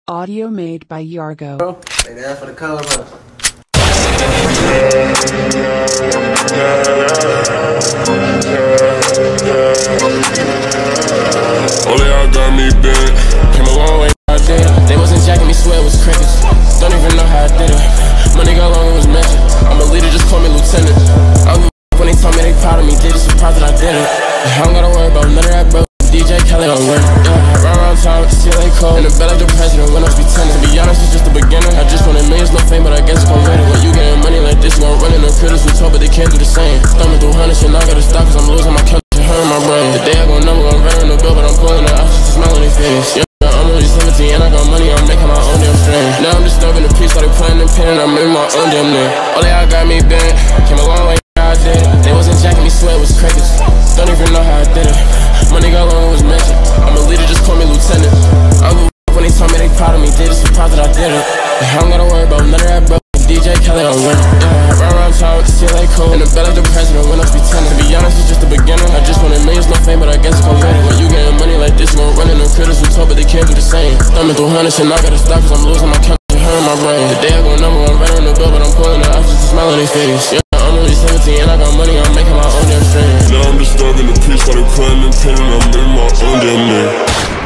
Audio made by Yargo. They there for the color, bro. Only I got me bent. Came a long way out there. They wasn't jacking me, swear it was crickets. Don't even know how I did it. Money got long, it was mentioned. I'm a leader, just call me lieutenant. I don't give a when they told me they proud of me. They just surprised that I did it. I don't gotta worry about none of that, bro. DJ Kelly don't win. Yeah, round town with the CLA code. In the bed like the president when I was pretending. To be honest, it's just the beginning. I just wanted millions, no fame, but I guess it's gon' win it. When you getting money like this, you gon' run in the critters who talk, but they can't do the same. Thumbing through hundreds, and I gotta stop cause I'm losing my country, hurting my brain. The day I gon' number, I'm running the bill, but I'm pulling it out, just a smile on their face. Yeah, I'm only 17 and I got money, I'm making my own damn strain. Now I'm disturbing the peace, started playing and pinning, I'm in my own damn name. All they got me bent, came a long way out there. They wasn't jacking me, swear it was crickets. Don't even know how I did it. Money got long, it was mentioned. I'm a leader, just call me lieutenant. I don't give a when they told me they proud of me. They just surprised that I did it. I don't gotta worry about none of that, bro. DJ Kelly don't win. Yeah, round town with the CLA code. In the bed like the president when I was pretending. To be honest, it's just the beginning. I just wanted millions, no fame, but I guess it's gon' win it. When you getting money like this, you gon' run in the critters who talk, but they can't do the same. Thumbing through hundreds, and I gotta stop cause I'm losing my country, hurting my brain. The day I go number, I'm running the bill, but I'm pulling it out, just a smile on their face. Yeah, I'm only 17 and I got money, I'm making my own damn strain. Now I'm disturbing the peace, started crying and pinning, I'm in my own damn name.